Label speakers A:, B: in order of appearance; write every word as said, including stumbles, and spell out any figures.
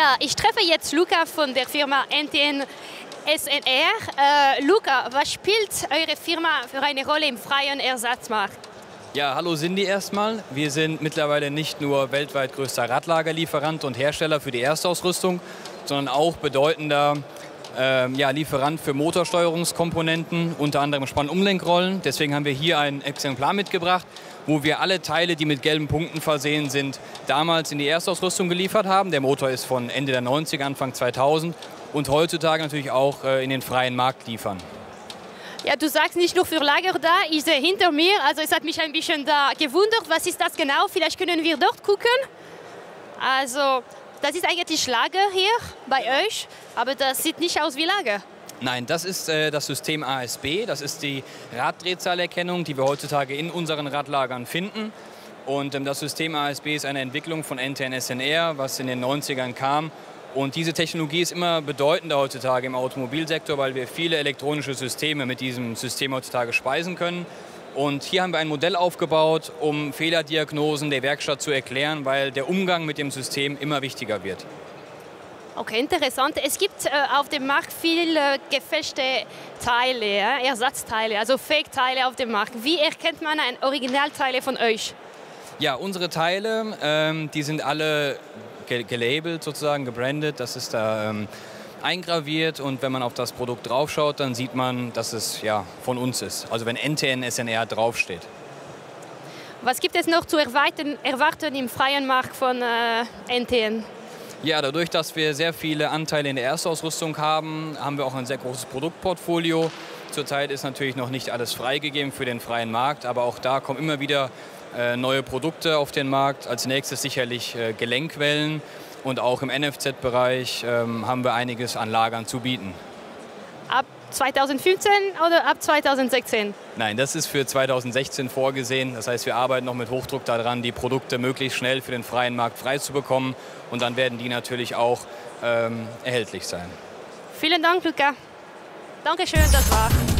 A: Ja, ich treffe jetzt Luca von der Firma N T N S N R. Äh, Luca, was spielt eure Firma für eine Rolle im freien Ersatzmarkt?
B: Ja, hallo Cindy erstmal. Wir sind mittlerweile nicht nur weltweit größter Radlagerlieferant und Hersteller für die Erstausrüstung, sondern auch bedeutender äh, ja, Lieferant für Motorsteuerungskomponenten, unter anderem Spannumlenkrollen. Deswegen haben wir hier ein Exemplar mitgebracht, wo wir alle Teile, die mit gelben Punkten versehen sind, damals in die Erstausrüstung geliefert haben. Der Motor ist von Ende der neunziger, Anfang zweitausend und heutzutage natürlich auch äh, in den freien Markt liefern.
A: Ja, du sagst nicht nur für Lager da, ich sehe hinter mir, also es hat mich ein bisschen da gewundert, was ist das genau? Vielleicht können wir dort gucken. Also, das ist eigentlich Lager hier bei euch, aber das sieht nicht aus wie Lager.
B: Nein, das ist äh, das System A S B, das ist die Raddrehzahlerkennung, die wir heutzutage in unseren Radlagern finden. Und ähm, das System A S B ist eine Entwicklung von N T N S N R, was in den neunzigern kam. Und diese Technologie ist immer bedeutender heutzutage im Automobilsektor, weil wir viele elektronische Systeme mit diesem System heutzutage speisen können. Und hier haben wir ein Modell aufgebaut, um Fehlerdiagnosen der Werkstatt zu erklären, weil der Umgang mit dem System immer wichtiger wird.
A: Okay, interessant. Es gibt äh, auf dem Markt viele gefälschte Teile, ja? Ersatzteile, also Fake-Teile auf dem Markt. Wie erkennt man ein Originalteile von euch?
B: Ja, unsere Teile, ähm, die sind alle gelabelt, sozusagen gebrandet, das ist da ähm, eingraviert und wenn man auf das Produkt draufschaut, dann sieht man, dass es ja, von uns ist, also wenn N T N S N R draufsteht.
A: Was gibt es noch zu erwarten, erwarten im freien Markt von äh, N T N?
B: Ja, dadurch, dass wir sehr viele Anteile in der Erstausrüstung haben, haben wir auch ein sehr großes Produktportfolio. Zurzeit ist natürlich noch nicht alles freigegeben für den freien Markt, aber auch da kommen immer wieder äh, neue Produkte auf den Markt. Als nächstes sicherlich äh, Gelenkwellen und auch im N F Z-Bereich ähm, haben wir einiges an Lagern zu bieten.
A: Ab zweitausendfünfzehn oder ab zweitausendsechzehn?
B: Nein, das ist für zweitausendsechzehn vorgesehen. Das heißt, wir arbeiten noch mit Hochdruck daran, die Produkte möglichst schnell für den freien Markt freizubekommen. Und dann werden die natürlich auch ähm, erhältlich sein.
A: Vielen Dank, Luca. Dankeschön, das war's.